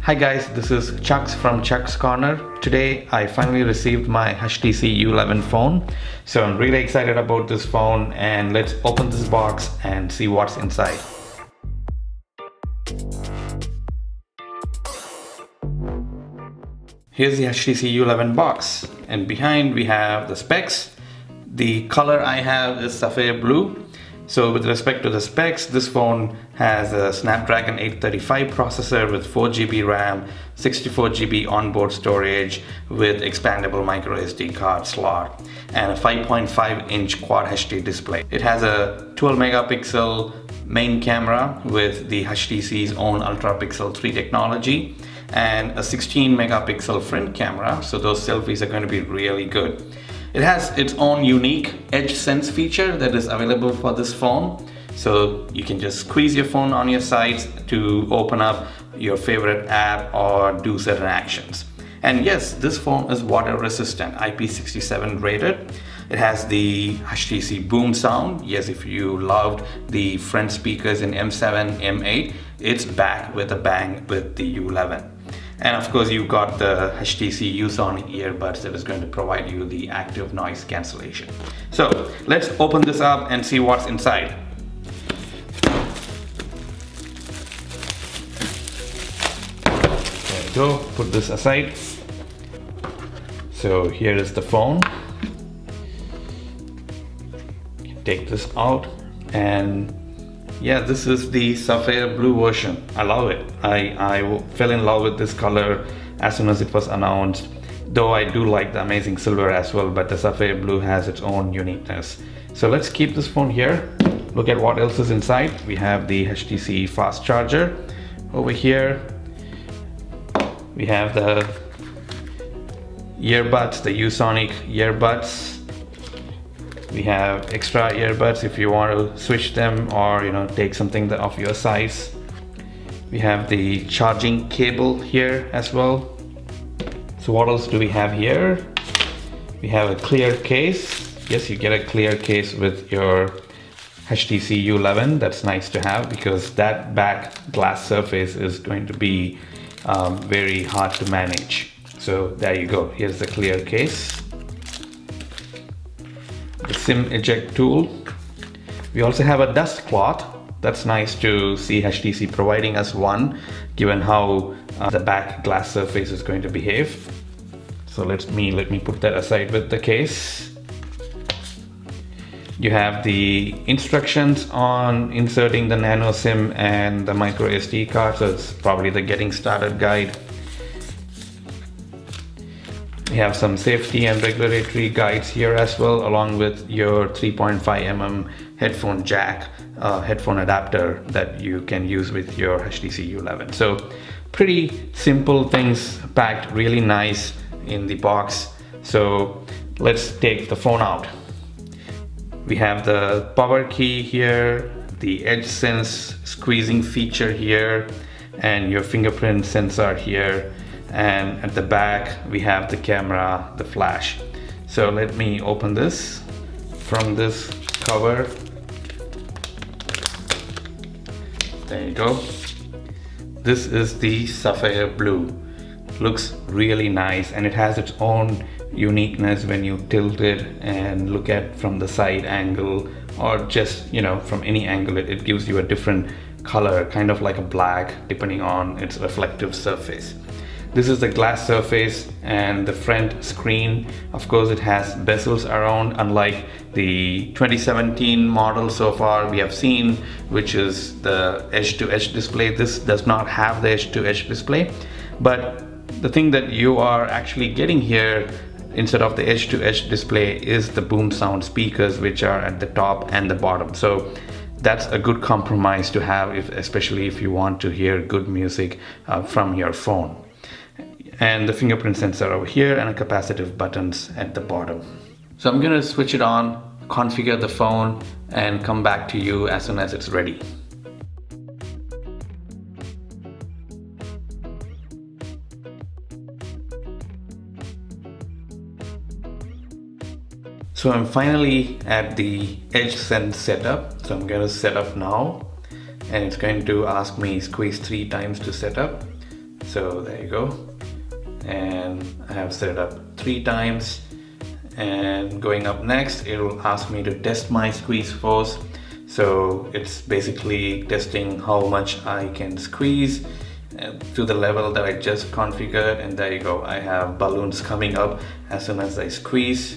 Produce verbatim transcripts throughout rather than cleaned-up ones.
Hi guys, this is Chucks from Chuck's Corner. Today I finally received my H T C U eleven phone. So I'm really excited about this phone, and let's open this box and see what's inside. Here's the H T C U eleven box, and behind we have the specs. The color I have is Sapphire Blue. So with respect to the specs, this phone has a Snapdragon eight thirty-five processor with four G B RAM, sixty-four G B onboard storage with expandable micro S D card slot, and a five point five inch Quad H D display. It has a twelve megapixel main camera with the H T C's own Ultra Pixel three technology, and a sixteen megapixel front camera, so those selfies are going to be really good. It has its own unique edge sense feature that is available for this phone. So you can just squeeze your phone on your sides to open up your favorite app or do certain actions. And yes, this phone is water resistant, I P six seven rated. It has the H T C BoomSound. Yes, if you loved the front speakers in M seven, M eight, it's back with a bang with the U eleven. And of course, you've got the H T C USonic earbuds that is going to provide you the active noise cancellation. So let's open this up and see what's inside. There we go, put this aside. So here is the phone. Take this out, and yeah, this is the Sapphire Blue version. I love it. I, I fell in love with this color as soon as it was announced, though I do like the amazing silver as well, but the Sapphire Blue has its own uniqueness. So let's keep this phone here. Look at what else is inside. We have the H T C fast charger. Over here we have the earbuds, the USonic earbuds. We have extra earbuds if you want to switch them, or you know, take something of your size. We have the charging cable here as well. So what else do we have here? We have a clear case. Yes, you get a clear case with your H T C U eleven. That's nice to have, because that back glass surface is going to be um, very hard to manage. So there you go. Here's the clear case. The SIM eject tool. We also have a dust cloth. That's nice to see H T C providing us one, given how uh, the back glass surface is going to behave. So let me let me put that aside with the case. You have the instructions on inserting the nano SIM and the micro S D card, so it's probably the getting started guide. We have some safety and regulatory guides here as well, along with your three point five millimeter headphone jack, uh, headphone adapter that you can use with your H T C U eleven. So pretty simple things packed really nice in the box. So let's take the phone out. We have the power key here, the edge sense squeezing feature here, and your fingerprint sensor here. And at the back we have the camera, the flash. So let me open this from this cover. There you go. This is the Sapphire Blue. Looks really nice, and it has its own uniqueness when you tilt it and look at from the side angle, or just, you know, from any angle. It, it gives you a different color, kind of like a black, depending on its reflective surface. This is the glass surface and the front screen. Of course, it has bezels around, unlike the twenty seventeen model so far we have seen, which is the edge-to-edge display. This does not have the edge-to-edge display, but the thing that you are actually getting here instead of the edge-to-edge display is the BoomSound speakers, which are at the top and the bottom. So that's a good compromise to have, if, especially if you want to hear good music uh, from your phone. And the fingerprint sensor over here, and a capacitive buttons at the bottom. So I'm gonna switch it on, configure the phone, and come back to you as soon as it's ready. So I'm finally at the edge sense setup. So I'm going to set up now, and it's going to ask me squeeze three times to set up. So there you go. And I have set it up three times. And going up next, it will ask me to test my squeeze force. So it's basically testing how much I can squeeze to the level that I just configured, and there you go. I have balloons coming up as soon as I squeeze.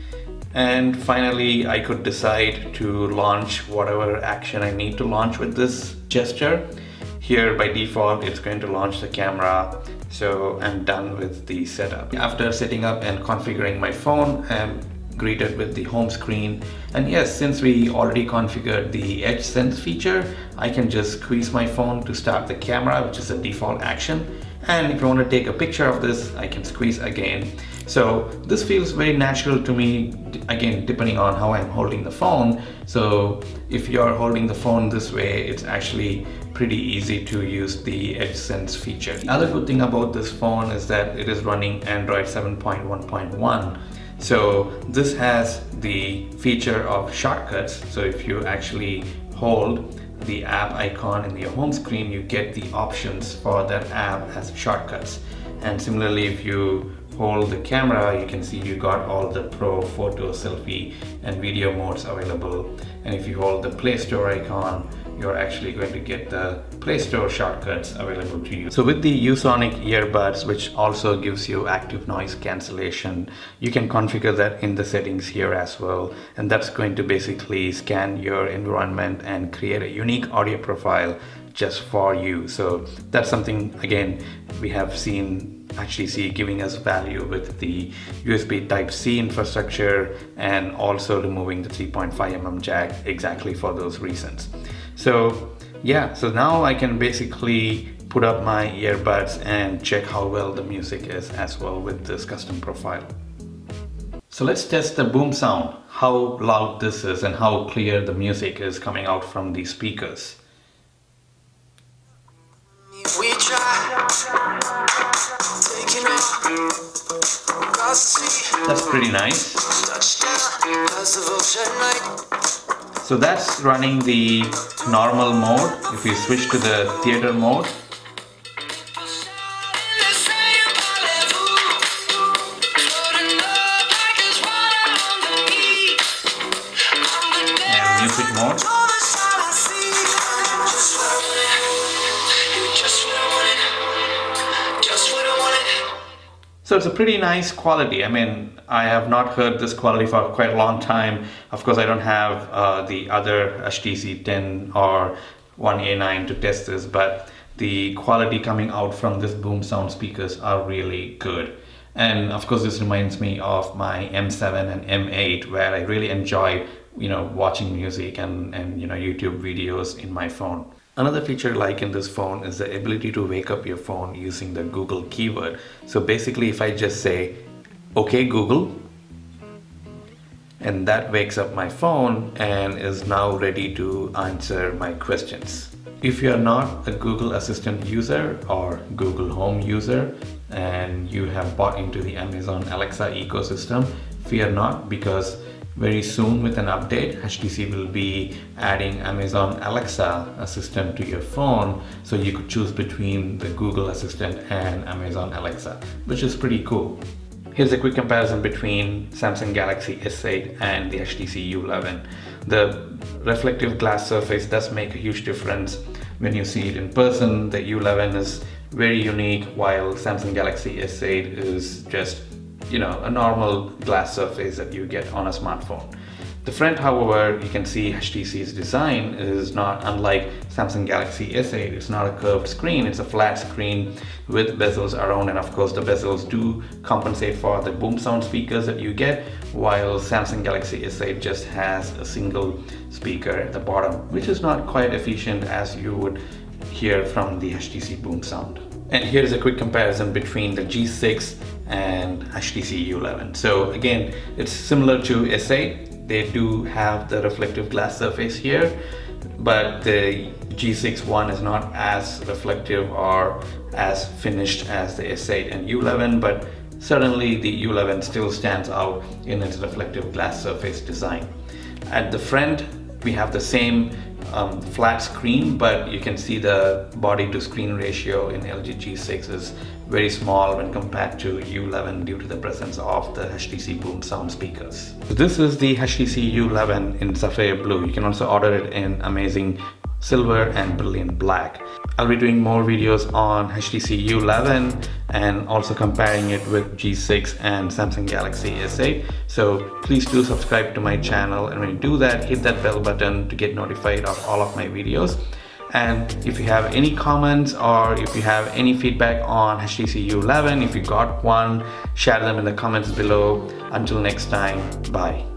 And finally, I could decide to launch whatever action I need to launch with this gesture. Here by default, it's going to launch the camera. So I'm done with the setup. After setting up and configuring my phone, I'm greeted with the home screen. And yes, since we already configured the Edge Sense feature, I can just squeeze my phone to start the camera, which is a default action. And if I want to take a picture of this, I can squeeze again. So this feels very natural to me, again, depending on how I'm holding the phone. So if you're holding the phone this way, it's actually pretty easy to use the Edge Sense feature. The other good thing about this phone is that it is running Android seven point one point one. So this has the feature of shortcuts. So if you actually hold the app icon in your home screen, you get the options for that app as shortcuts. And similarly, if you hold the camera, you can see you got all the Pro, Photo, Selfie and Video modes available. And if you hold the Play Store icon, you're actually going to get the Play Store shortcuts available to you. So with the USonic earbuds, which also gives you active noise cancellation, you can configure that in the settings here as well. And that's going to basically scan your environment and create a unique audio profile just for you. So that's something, again, we have seen H T C giving us value with the U S B Type C infrastructure, and also removing the three point five millimeter jack exactly for those reasons. So yeah, so now I can basically put up my earbuds and check how well the music is as well with this custom profile. So let's test the BoomSound, how loud this is and how clear the music is coming out from the speakers. We try, taking that's pretty nice. So that's running the normal mode. If you switch to the theater mode, and music mode. So it's a pretty nice quality. I mean, I have not heard this quality for quite a long time. Of course, I don't have uh, the other H T C ten or one A nine to test this, but the quality coming out from this BoomSound speakers are really good. And of course, this reminds me of my M seven and M eight, where I really enjoy, you know, watching music and, and you know, YouTube videos in my phone. Another feature like in this phone is the ability to wake up your phone using the Google keyword. So basically, if I just say, "Okay Google," and that wakes up my phone and is now ready to answer my questions. If you're not a Google Assistant user or Google Home user and you have bought into the Amazon Alexa ecosystem, fear not, because very soon with an update, H T C will be adding Amazon Alexa Assistant to your phone, so you could choose between the Google Assistant and Amazon Alexa, which is pretty cool. Here's a quick comparison between Samsung Galaxy S eight and the H T C U eleven. The reflective glass surface does make a huge difference when you see it in person. The U eleven is very unique, while Samsung Galaxy S eight is just, you know, a normal glass surface that you get on a smartphone. The front, however, you can see H T C's design is not unlike Samsung Galaxy S eight. It's not a curved screen, it's a flat screen with bezels around, and of course the bezels do compensate for the BoomSound speakers that you get, while Samsung Galaxy S eight just has a single speaker at the bottom, which is not quite efficient as you would hear from the H T C BoomSound. And here's a quick comparison between the G six and H T C U eleven. So again, it's similar to S eight. They do have the reflective glass surface here, but the G six one is not as reflective or as finished as the S eight and U eleven, but certainly the U eleven still stands out in its reflective glass surface design. At the front, we have the same um, flat screen, but you can see the body to screen ratio in L G G six is very small when compared to U eleven due to the presence of the H T C BoomSound speakers. So this is the H T C U eleven in Sapphire Blue. You can also order it in amazing silver and brilliant black. I'll be doing more videos on H T C U eleven and also comparing it with G six and Samsung Galaxy S eight. So please do subscribe to my channel, and when you do that, hit that bell button to get notified of all of my videos. And if you have any comments or if you have any feedback on H T C U eleven, if you got one, share them in the comments below. Until next time, bye.